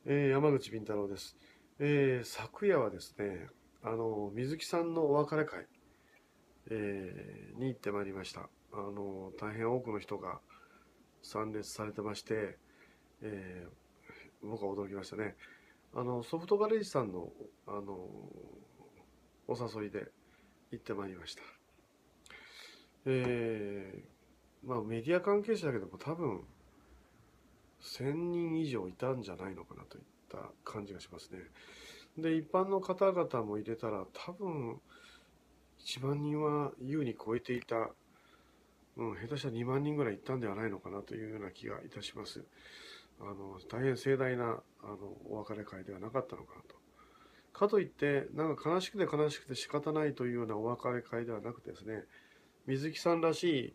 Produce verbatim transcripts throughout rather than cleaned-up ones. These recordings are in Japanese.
えー山口敏太郎です。えー昨夜はですね、あの、水木さんのお別れ会、えーに行ってまいりました。あの、大変多くの人が参列されてまして、えー僕は驚きましたね。あの、ソフトガレージさんの、あの、お誘いで行ってまいりました。えーまあメディア関係者だけども多分せんにん以上いたんじゃないのかなといった感じがしますね。で、一般の方々も入れたら多分いちまん人は優に超えていた、うん、下手したらにまん人ぐらいいったんではないのかなというような気がいたします。あの大変盛大なあのお別れ会ではなかったのかなと。かといってなんか悲しくて悲しくて仕方ないというようなお別れ会ではなくてですね、水木さんらしい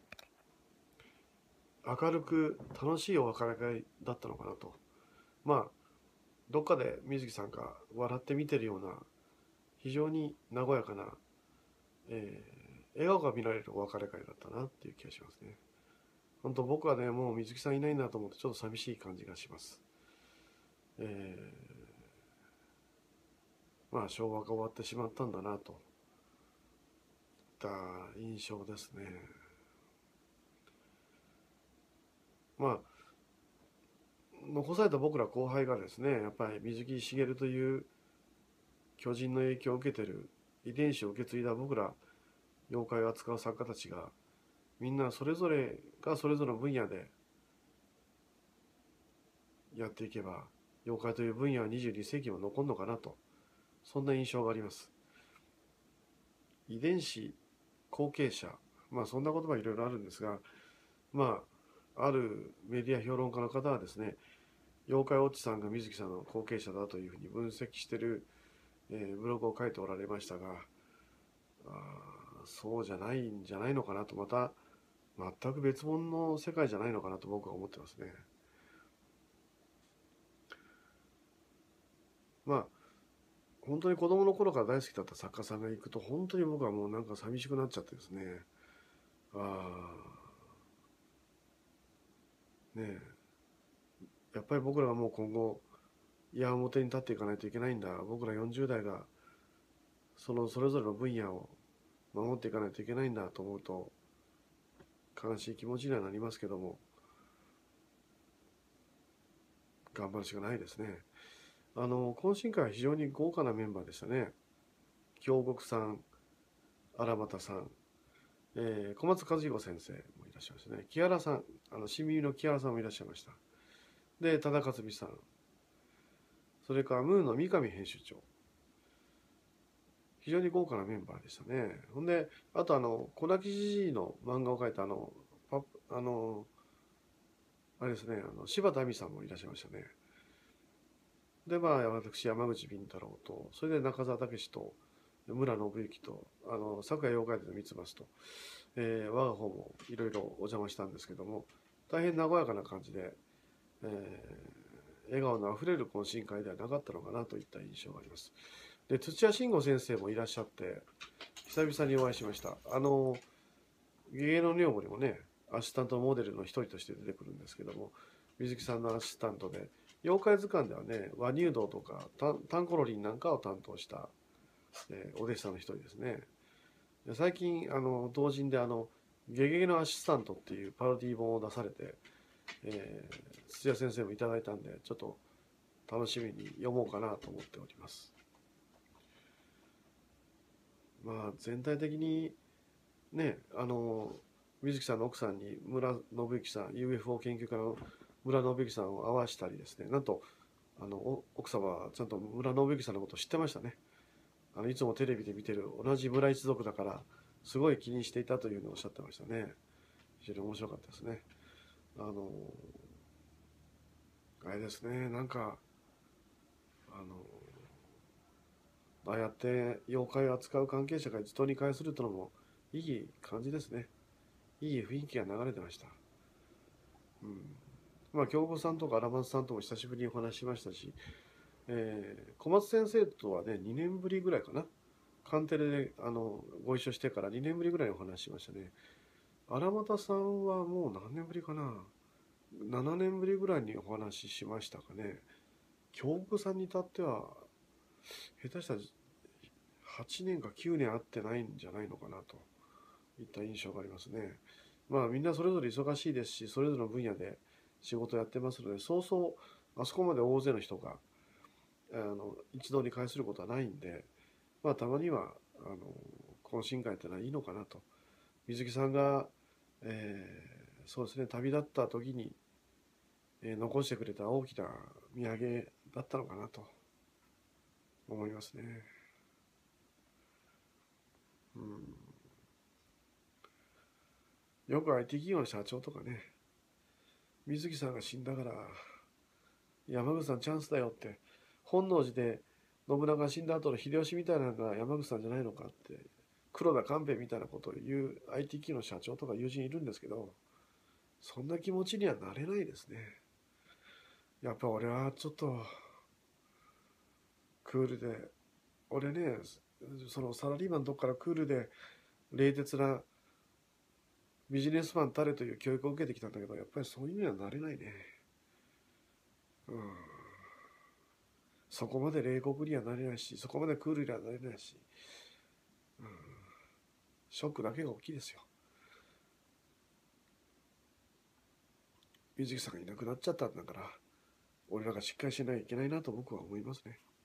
明るく楽しいお別れ会だったのかなと。まあどっかで水木さんが笑って見てるような非常に和やかな、えー笑顔が見られるお別れ会だったなっていう気がしますね。本当僕はね、もう水木さんいないなと思ってちょっと寂しい感じがします。えー、まあ昭和が終わってしまったんだなといった印象ですね。まあ残された僕ら後輩がですね、やっぱり水木しげるという巨人の影響を受けてる遺伝子を受け継いだ僕ら妖怪を扱う作家たちがみんなそれぞれがそれぞれの分野でやっていけば妖怪という分野はにじゅうに世紀も残るのかなと、そんな印象があります。遺伝子後継者、まあそんな言葉いろいろあるんですが、まああるメディア評論家の方はですね、妖怪ウォッチさんが水木さんの後継者だというふうに分析している、えーブログを書いておられましたが、あそうじゃないんじゃないのかなと、また全く別物の世界じゃないのかなと僕は思ってますね。まあ本当に子供の頃から大好きだった作家さんが行くと本当に僕はもうなんか寂しくなっちゃってですね。ああ、ねえ、やっぱり僕らがもう今後矢面に立っていかないといけないんだ、僕らよんじゅう代がそのそれぞれの分野を守っていかないといけないんだと思うと悲しい気持ちにはなりますけども、頑張るしかないですね。あの懇親会は非常に豪華なメンバーでしたね。京極さん、荒俣さん、えー小松和彦先生もいらっしゃいましたね。木原さん、あの新耳の木原さんもいらっしゃいました。で多田克美さん、それからムーの三上編集長、非常に豪華なメンバーでしたね。ほんで、あとあの、小泣きじじいの漫画を描いたあの、パあの、あれですね、あの柴田亜美さんもいらっしゃいましたね。で、まあ、私、山口敏太郎と、それで中澤武史と、村信之と、あの、昨夜妖怪伝の三つ橋と、えー我が方もいろいろお邪魔したんですけども、大変和やかな感じで、えー笑顔のあふれる懇親会ではなかったのかなといった印象があります。で、土屋慎吾先生もいらっしゃって、久々にお会いしました。あの、芸能女房にもね、アシスタントモデルの一人として出てくるんですけども、水木さんのアシスタントで、妖怪図鑑ではね、和乳道とかタンコロリンなんかを担当した、えーお弟子さんの一人ですね。で最近、あの、同人であの、ゲゲゲのアシスタントっていうパロディー本を出されて、えー土屋先生もいただいたんで、ちょっと楽しみに読もうかなと思っております。まあ、全体的にね、あの、水木さんの奥さんに村信之さん、ユーエフオー 研究家の村信之さんを会わしたりですね、なんと、あの、奥様はちゃんと村信之さんのことを知ってましたね。あの、いつもテレビで見てる同じ村一族だから、すごい気にしていたというのをおっしゃってましたね。非常に面白かったですね。あの、あれですね、なんか、あの、ああやって妖怪を扱う関係者が一堂に会するというのもいい感じですね。いい雰囲気が流れてました。うん。まあ、京子さんとか荒松さんとも久しぶりにお話ししましたし、えー小松先生とはね、にねんぶりぐらいかな。カンテレであのご一緒してからにねんぶりぐらいお話ししましたね。荒俣さんはもう何年ぶりかな。ななねんぶりぐらいにお話ししましたかね。 京極さんに至っては下手したらはちねんかきゅうねん会ってないんじゃないのかなといった印象がありますね。まあみんなそれぞれ忙しいですし、それぞれの分野で仕事をやってますので、そうそうあそこまで大勢の人があの一堂に会することはないんで、まあたまにはあの懇親会ってのはいいのかなと。水木さんが、えーそうですね、旅立った時に、えー残してくれた大きな土産だったのかなと思いますね。うん、よく アイティー 企業の社長とかね、水木さんが死んだから山口さんチャンスだよって、本能寺で信長が死んだ後の秀吉みたいなのが山口さんじゃないのかって、黒田官兵衛みたいなことを言う アイティー 企業の社長とか友人いるんですけど、そんな気持ちにはなれないですね。やっぱ俺はちょっとクールで、俺ね、そのサラリーマンのとこからクールで冷徹なビジネスマンたれという教育を受けてきたんだけど、やっぱりそういうにはなれないね。うん。そこまで冷酷にはなれないし、そこまでクールにはなれないし、うん、ショックだけが大きいですよ。水木さんがいなくなっちゃったんだから、俺らがしっかりしないといけないなと僕は思いますね。